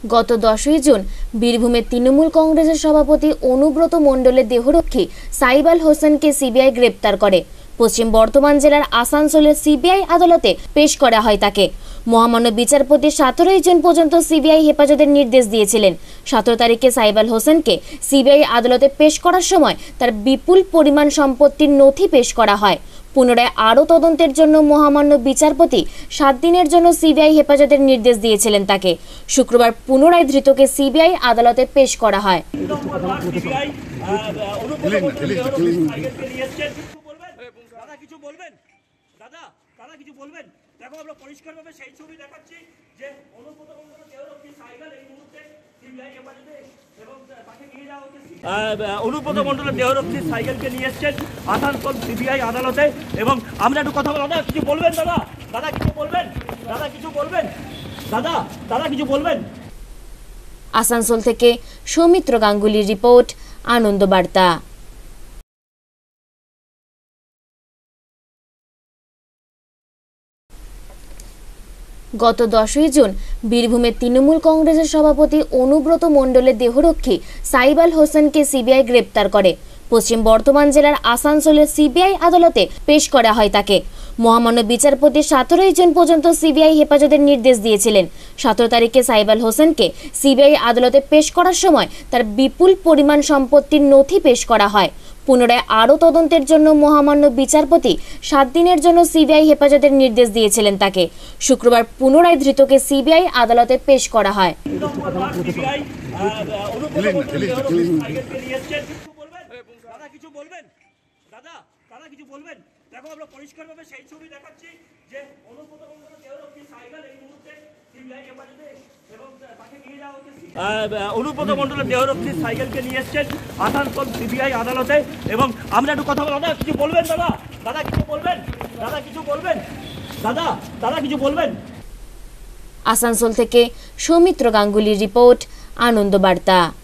গত 10ই জুন বীরভূমে তৃণমূল কংগ্রেসের সভাপতি অনুব্রত মণ্ডলের দেহরক্ষী সাইব আল হোসেনকে সিবিআই গ্রেপ্তার করে। পশ্চিম বর্ধমান জেলার আসানসোলের সিবিআই আদালতে পেশ করা হয় তাকে। মহামান্য বিচারপতি 17ই জুন পর্যন্ত সিবিআই হেফাজতের নির্দেশ দিয়েছিলেন। 17 তারিখে সাইব আল হোসেনকে সিবিআই আদালতে পেশ করার সময় তার বিপুল পরিমাণ সম্পত্তির নথি পেশ করা হয়। পুনরায় আরও তদন্তের জন্য মহামান্য বিচারপতি 7 দিনের জন্য সিবিআই হেফাজতের নির্দেশ দিয়েছিলেন তাকে। শুক্রবার পুনরায় ধৃতকে সিবিআই আদালতে পেশ করা হয়। অনুব্রত মণ্ডলের দেহরক্ষী সাইকেলকে নিয়ে এসছেন আসানসোল সিবিআই আদালতে এবং আমরা একটু কথা বলবো। দাদা কিছু বলবেন? দাদা কিছু বলবেন? দাদা কিছু বলবেন? দাদা কিছু বলবেন? আসানসোল থেকে সৌমিত্র গাঙ্গুলির রিপোর্ট, আনন্দ বার্তা। গত 10ই জুন বীরভূমে তৃণমূল কংগ্রেসের সভাপতি অনুব্রত মণ্ডলের দেহরক্ষী সাইব আল হোসেনকে সিবিআই গ্রেপ্তার করে। পশ্চিম বর্ধমান জেলার আসানসোলের সিবিআই আদালতে পেশ করা হয় তাকে। মহামান্য বিচারপতি 17ই জুন পর্যন্ত সিবিআই হেফাজতের নির্দেশ দিয়েছিলেন। 17 তারিখে সাইব আল হোসেনকে সিবিআই আদালতে পেশ করার সময় তার বিপুল পরিমাণ সম্পত্তির নথি পেশ করা হয়। পুনরায় আরও তদন্তের জন্য মহামান্য বিচারপতি 7 দিনের জন্য সিবিআই হেফাজতের নির্দেশ দিয়েছিলেন তাকে। শুক্রবার পুনরায় ধৃতকে সিবিআই আদালতে পেশ করা হয়। অনুব্রত মণ্ডলের দেহরক্ষী সাইকেলকে নিয়ে এসছেন আসানসোল সিবিআই আদালতে এবং আমরা একটু কথা বলবো। দাদা কিছু বলবেন? দাদা কিছু বলবেন? দাদা কিছু বলবেন? দাদা কিছু বলবেন? আসানসোল থেকে সৌমিত্র গাঙ্গুলির রিপোর্ট, আনন্দ বার্তা।